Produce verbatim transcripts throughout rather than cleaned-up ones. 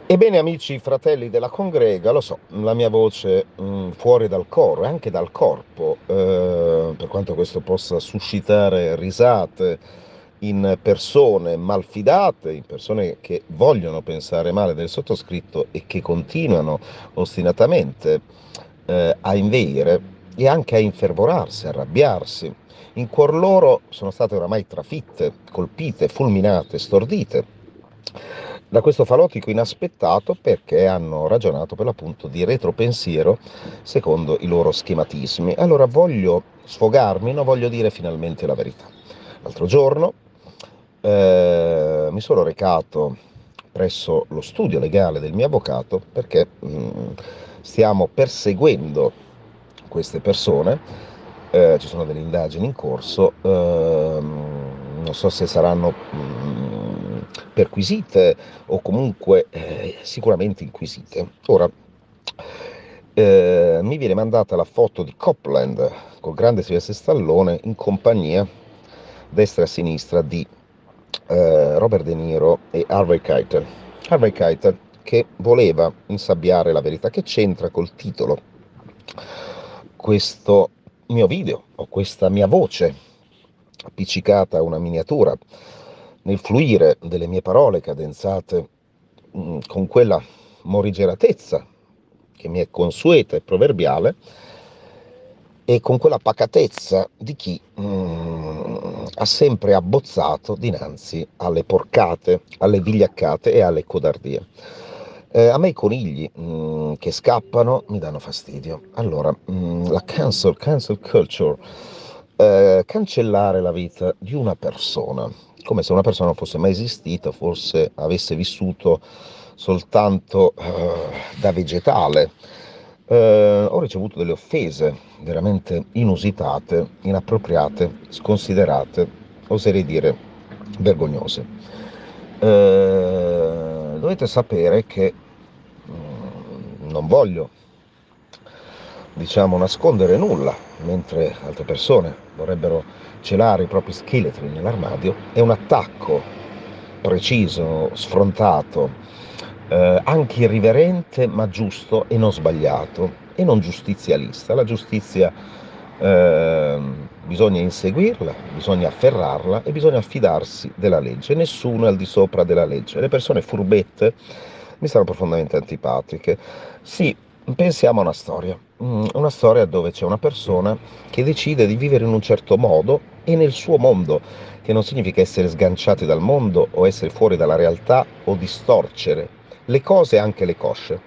Ebbene amici, fratelli della congrega, lo so, la mia voce mh, fuori dal coro e anche dal corpo, eh, per quanto questo possa suscitare risate in persone malfidate, in persone che vogliono pensare male del sottoscritto e che continuano ostinatamente eh, a inveire e anche a infervorarsi, a arrabbiarsi. In cuor loro sono state oramai trafitte, colpite, fulminate, stordite da questo falotico inaspettato perché hanno ragionato per l'appunto di retropensiero secondo i loro schematismi. Allora voglio sfogarmi, no, voglio dire finalmente la verità. L'altro giorno eh, mi sono recato presso lo studio legale del mio avvocato perché mh, stiamo perseguendo queste persone, eh, ci sono delle indagini in corso, ehm, non so se saranno mh, perquisite o comunque eh, sicuramente inquisite. Ora, eh, mi viene mandata la foto di Copland col grande Sylvester Stallone in compagnia destra e a sinistra di eh, Robert De Niro e Harvey Keitel. Harvey Keitel che voleva insabbiare la verità. Che c'entra col titolo questo mio video o questa mia voce appiccicata a una miniatura nel fluire delle mie parole cadenzate mh, con quella morigeratezza che mi è consueta e proverbiale e con quella pacatezza di chi mm, ha sempre abbozzato dinanzi alle porcate, alle vigliaccate e alle codardie. Eh, a me i conigli mm, che scappano mi danno fastidio. Allora, mm, la cancel, cancel culture, eh, cancellare la vita di una persona, come se una persona non fosse mai esistita, forse avesse vissuto soltanto eh, da vegetale. Eh, ho ricevuto delle offese veramente inusitate, inappropriate, sconsiderate, oserei dire vergognose. Eh, dovete sapere che mm, non voglio, diciamo, nascondere nulla, mentre altre persone vorrebbero celare i propri scheletri nell'armadio. È un attacco preciso, sfrontato, eh, anche irriverente ma giusto e non sbagliato e non giustizialista. La giustizia eh, bisogna inseguirla, bisogna afferrarla e bisogna affidarsi della legge. Nessuno è al di sopra della legge. Le persone furbette mi stanno profondamente antipatiche. Sì, pensiamo a una storia, mm, una storia dove c'è una persona che decide di vivere in un certo modo e nel suo mondo, che non significa essere sganciati dal mondo o essere fuori dalla realtà o distorcere le cose, anche le cosce,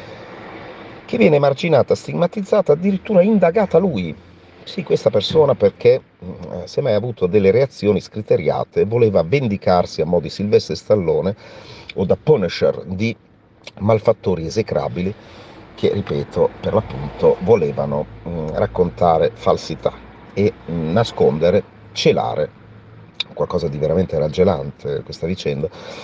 che viene emarginata, stigmatizzata, addirittura indagata lui. Sì, questa persona perché mh, se mai ha avuto delle reazioni scriteriate, voleva vendicarsi a mo' di Sylvester Stallone o da Punisher di malfattori esecrabili che, ripeto, per l'appunto volevano mh, raccontare falsità e mh, nascondere, celare qualcosa di veramente raggelante questa vicenda.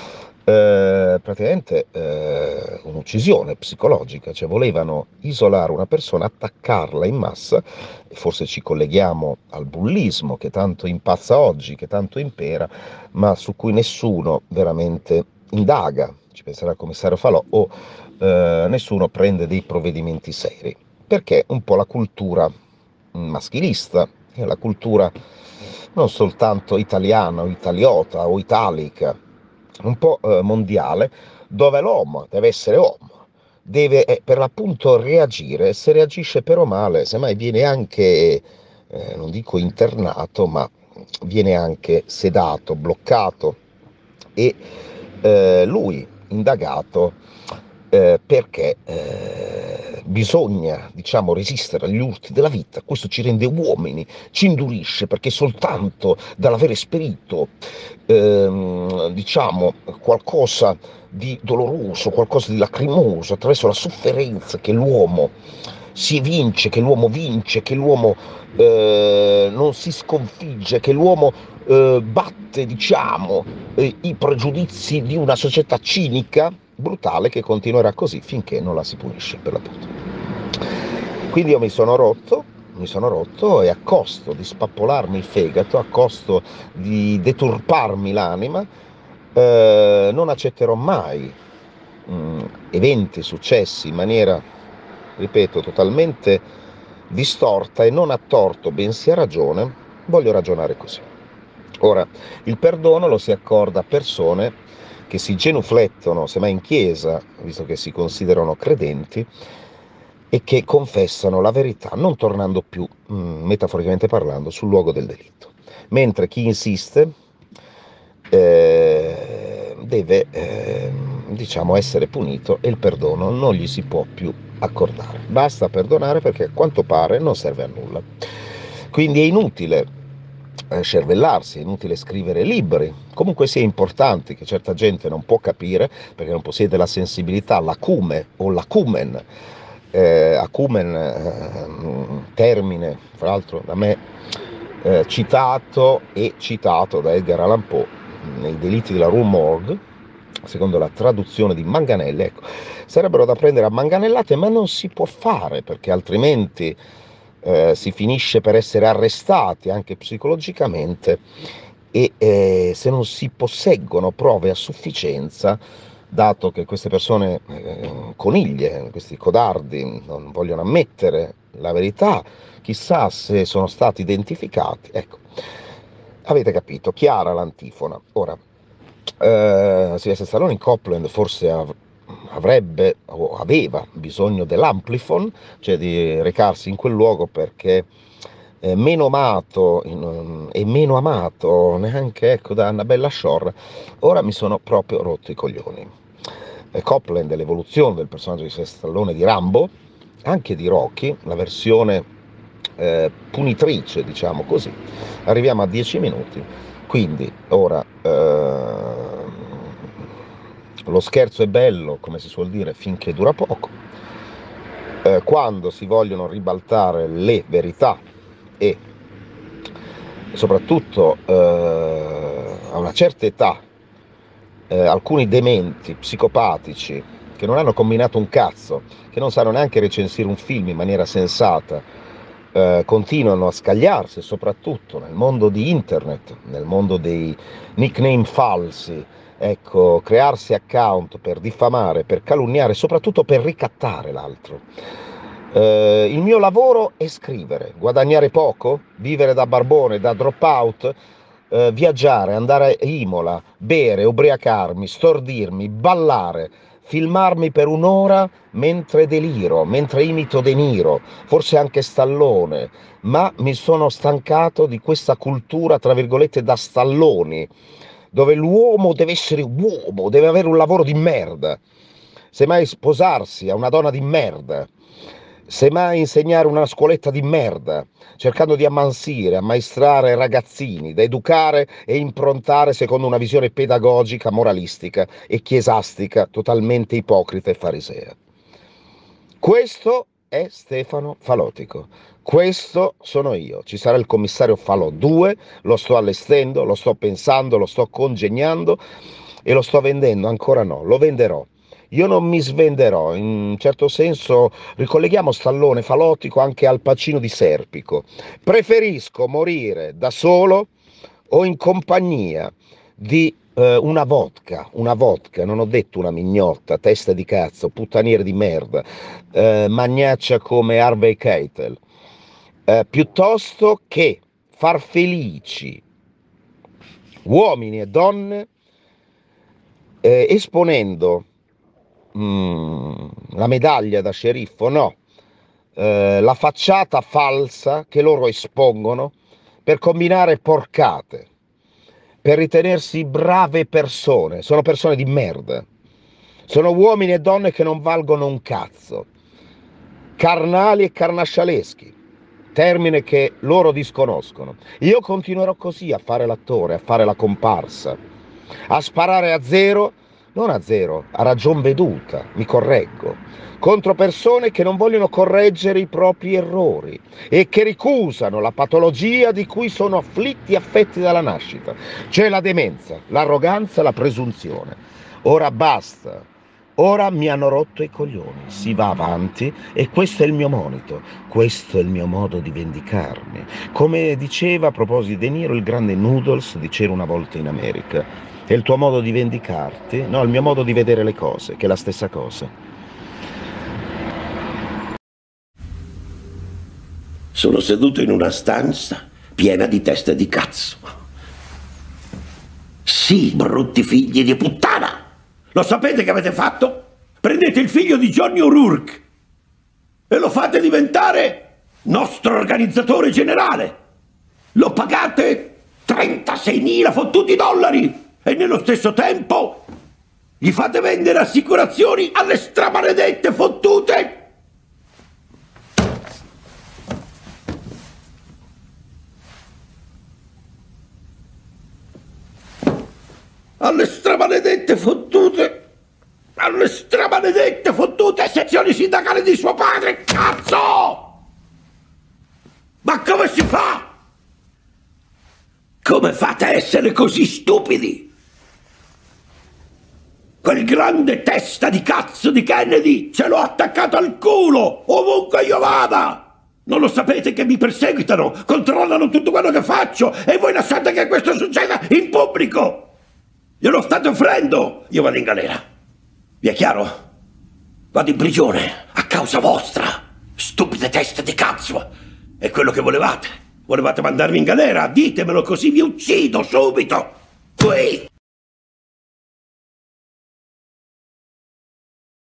Eh, praticamente eh, un'uccisione psicologica, cioè volevano isolare una persona, attaccarla in massa, e forse ci colleghiamo al bullismo che tanto impazza oggi, che tanto impera, ma su cui nessuno veramente indaga, ci penserà il commissario Falò, o eh, nessuno prende dei provvedimenti seri, perché un po' la cultura maschilista, è la cultura non soltanto italiana o italiota o italica, un po' eh, mondiale, dove l'uomo deve essere uomo, deve eh, per l'appunto reagire, se reagisce però male, semmai viene anche, eh, non dico internato, ma viene anche sedato, bloccato e eh, lui indagato eh, perché eh, bisogna, diciamo, resistere agli urti della vita. Questo ci rende uomini, ci indurisce, perché soltanto dall'avere esperito, ehm, diciamo, qualcosa di doloroso, qualcosa di lacrimoso, attraverso la sofferenza, che l'uomo si vince, che l'uomo vince, che l'uomo eh, non si sconfigge, che l'uomo eh, batte, diciamo, eh, i pregiudizi di una società cinica, brutale, che continuerà così finché non la si punisce, per l'appunto. Quindi io mi sono rotto, mi sono rotto e a costo di spappolarmi il fegato, a costo di deturparmi l'anima, eh, non accetterò mai mh, eventi successi in maniera, ripeto, totalmente distorta e non a torto, bensì a ragione, voglio ragionare così. Ora, il perdono lo si accorda a persone che si genuflettono, semmai in chiesa, visto che si considerano credenti, e che confessano la verità, non tornando più, mh, metaforicamente parlando, sul luogo del delitto. Mentre chi insiste eh, deve, eh, diciamo, essere punito e il perdono non gli si può più accordare. Basta perdonare perché a quanto pare non serve a nulla. Quindi è inutile eh, cervellarsi, è inutile scrivere libri. Comunque sia importante, che certa gente non può capire perché non possiede la sensibilità, l'acume o l'acumen. Eh, acumen, eh, termine, fra l'altro da me eh, citato e citato da Edgar Allan Poe nei delitti della Rue Morgue, secondo la traduzione di Manganelli. Ecco, sarebbero da prendere a manganellate, ma non si può fare perché altrimenti eh, si finisce per essere arrestati anche psicologicamente e eh, se non si posseggono prove a sufficienza, dato che queste persone eh, coniglie, questi codardi non vogliono ammettere la verità, chissà se sono stati identificati. Ecco, avete capito, chiara l'antifona. Ora, eh, Sylvester Stallone in Copland forse av- avrebbe o aveva bisogno dell'amplifon, cioè di recarsi in quel luogo perché eh, meno amato in, e meno amato neanche ecco da Annabella Shore, ora mi sono proprio rotto i coglioni. E Copland è l'evoluzione del personaggio di Sylvester Stallone di Rambo, anche di Rocky, la versione eh, punitrice, diciamo così. Arriviamo a dieci minuti, quindi ora eh, lo scherzo è bello, come si suol dire, finché dura poco. Eh, quando si vogliono ribaltare le verità e soprattutto eh, a una certa età eh, alcuni dementi psicopatici che non hanno combinato un cazzo, che non sanno neanche recensire un film in maniera sensata, eh, continuano a scagliarsi, soprattutto nel mondo di internet, nel mondo dei nickname falsi, ecco, crearsi account per diffamare, per calunniare, soprattutto per ricattare l'altro. Eh, il mio lavoro è scrivere, guadagnare poco, vivere da barbone, da dropout, eh, viaggiare, andare a Imola, bere, ubriacarmi, stordirmi, ballare, filmarmi per un'ora mentre deliro, mentre imito De Niro, forse anche Stallone, ma mi sono stancato di questa cultura, tra virgolette, da stalloni, dove l'uomo deve essere uomo, deve avere un lavoro di merda, semmai sposarsi a una donna di merda, semmai insegnare una scuoletta di merda, cercando di ammansire, ammaestrare ragazzini, da educare e improntare secondo una visione pedagogica, moralistica e chiesastica, totalmente ipocrita e farisea. Questo è Stefano Falotico, questo sono io. Ci sarà il commissario Falò due, lo sto allestendo, lo sto pensando, lo sto congegnando e lo sto vendendo, ancora no, lo venderò. Io non mi svenderò, in un certo senso ricolleghiamo Stallone Falotico anche al Pacino di Serpico. Preferisco morire da solo o in compagnia di eh, una vodka, una vodka, non ho detto una mignotta, testa di cazzo, puttaniere di merda, eh, magnaccia come Harvey Keitel, eh, piuttosto che far felici uomini e donne eh, esponendo mm, la medaglia da sceriffo, no, eh, la facciata falsa che loro espongono per combinare porcate, per ritenersi brave persone. Sono persone di merda, sono uomini e donne che non valgono un cazzo, carnali e carnascialeschi, termine che loro disconoscono. Io continuerò così a fare l'attore, a fare la comparsa, a sparare a zero, non a zero, a ragion veduta, mi correggo, contro persone che non vogliono correggere i propri errori e che ricusano la patologia di cui sono afflitti e affetti dalla nascita, cioè la demenza, l'arroganza, la presunzione. Ora basta, Ora mi hanno rotto i coglioni, si va avanti e questo è il mio monito, questo è il mio modo di vendicarmi. Come diceva a proposito di De Niro il grande Noodles di C'era una volta in America. È il tuo modo di vendicarti? No, il mio modo di vedere le cose, che è la stessa cosa. Sono seduto in una stanza piena di teste di cazzo. Sì, brutti figli di puttana! Lo sapete che avete fatto? Prendete il figlio di Johnny O'Rourke e lo fate diventare nostro organizzatore generale. Lo pagate trentaseimila fottuti dollari e nello stesso tempo gli fate vendere assicurazioni alle stramaledette fottute. Alle stramaledette fottute, alle stramaledette fottute sezioni sindacali di suo padre, cazzo! Ma come si fa? Come fate a essere così stupidi? Quel grande testa di cazzo di Kennedy ce l'ho attaccato al culo, ovunque io vada! Non lo sapete che mi perseguitano, controllano tutto quello che faccio e voi lasciate che questo succeda in pubblico! Glielo state offrendo! Io vado in galera. Vi è chiaro? Vado in prigione a causa vostra. Stupide teste di cazzo. È quello che volevate. Volevate mandarmi in galera? Ditemelo così vi uccido subito. Qui!